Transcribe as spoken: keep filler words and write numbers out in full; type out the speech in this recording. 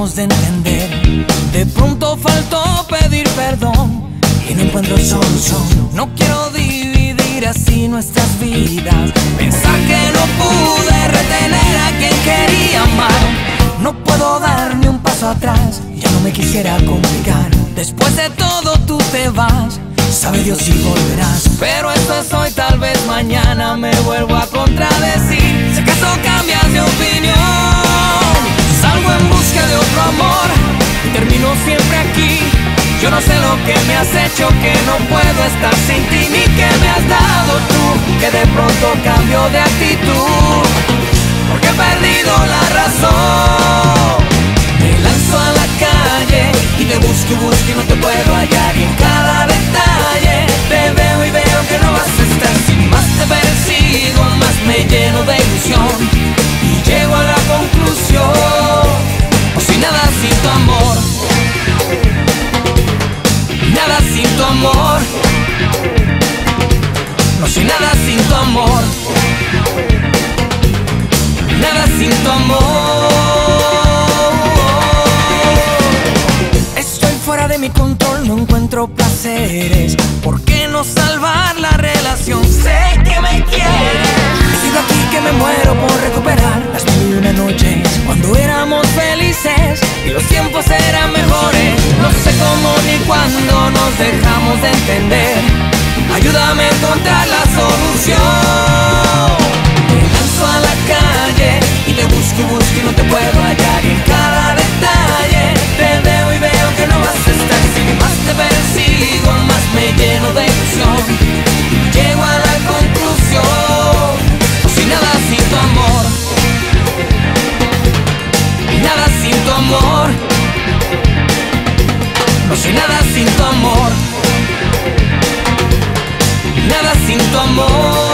terminamos de entender. De pronto faltó pedir perdón y no encuentro solución. No quiero dividir así nuestras vidas, pensar que no pude retener a quien quería amar. No puedo dar ni un paso atrás, ya no me quisiera complicar. Después de todo tú te vas, sabe Dios si volverás. Pero esto es hoy, tal vez mañana me vuelvo a contradecir. Si acaso cambias de opinión, salgo en busca de otro amor y termino siempre aquí. Yo no sé lo que me has hecho, que no puedo estar sin ti, ni que me has dado tú, que de pronto cambio de actitud, porque he perdido la razón. Me lanzo a la calle y te busco y busco y no te puedo hallar, y en cada detalle te veo y veo que no vas a estar. Si más te persigo, más me lleno de ilusión y llego a la conclusión: no soy nada sin tu amor, nada sin tu amor, no soy nada sin tu amor, nada sin tu amor. Estoy fuera de mi control, no encuentro placeres. ¿Por qué no salvar la relación? Sé que me quieres. Sigo aquí que me muero por recuperar las mil y una noches cuando éramos felices y los tiempos eran mejores. No sé cómo ni cuándo nos dejamos de entender. Ayúdame a encontrar la solución. Me lanzo a la calle y te busco y busco y no te puedo hallar, y en cada detalle te veo y veo que no vas a estar. Si más te persigo, más me lleno de ilusión y llego a la conclusión: no soy nada sin tu amor, nada sin tu amor, no soy nada sin tu amor, nada sin tu amor.